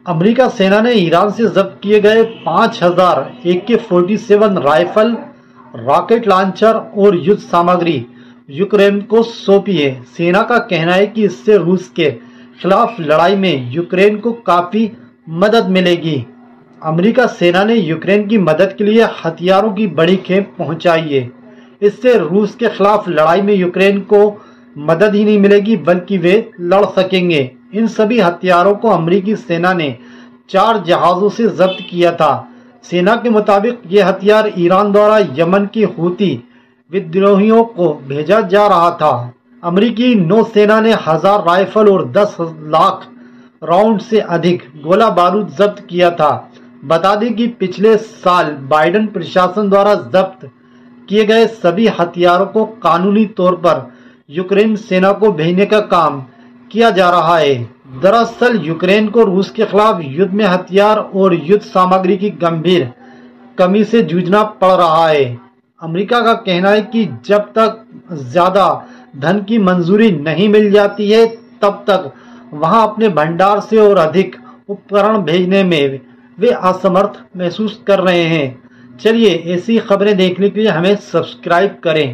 America सेना ने Iran से जब्त किए गए 5000 AK-47 राइफल, रॉकेट लॉन्चर और युद्ध सामग्री यूक्रेन को सौंपी है। सेना का कहना है कि इससे रूस के खिलाफ लड़ाई में यूक्रेन को काफी मदद मिलेगी। अमेरिका सेना ने यूक्रेन की मदद के लिए हथियारों की बड़ी खेप पहुंचाई है। इससे रूस के खिलाफ लड़ाई में यूक्रेन को मदद ही नहीं मिलेगी बल्कि वे लड़ सकेंगे। इन सभी हथियारों को अमेरिकी सेना ने 4 जहाजों से जब्त किया था। सेना के मुताबिक ये हथियार ईरान द्वारा यमन की हूती विद्रोहियों को भेजा जा रहा था। अमेरिकी नौसेना ने 1000 राइफल और 10 लाख राउंड से अधिक गोला बारूद जब्त किया था। बता दें कि पिछले साल बाइडेन प्रशासन द्वारा जब्त किए गए सभी हथियारों को कानूनी तौर पर यूक्रेन सेना को भेजने का काम किया जा रहा है। दरअसल यूक्रेन को रूस के खिलाफ युद्ध में हथियार और युद्ध सामग्री की गंभीर कमी से जूझना पड़ रहा है। अमेरिका का कहना है कि जब तक ज्यादा धन की मंजूरी नहीं मिल जाती है तब तक वहां अपने भंडार से और अधिक उपकरण भेजने में वे असमर्थ महसूस कर रहे हैं। चलिए ऐसी खबरें देखने के लिए हमें सब्सक्राइब करें।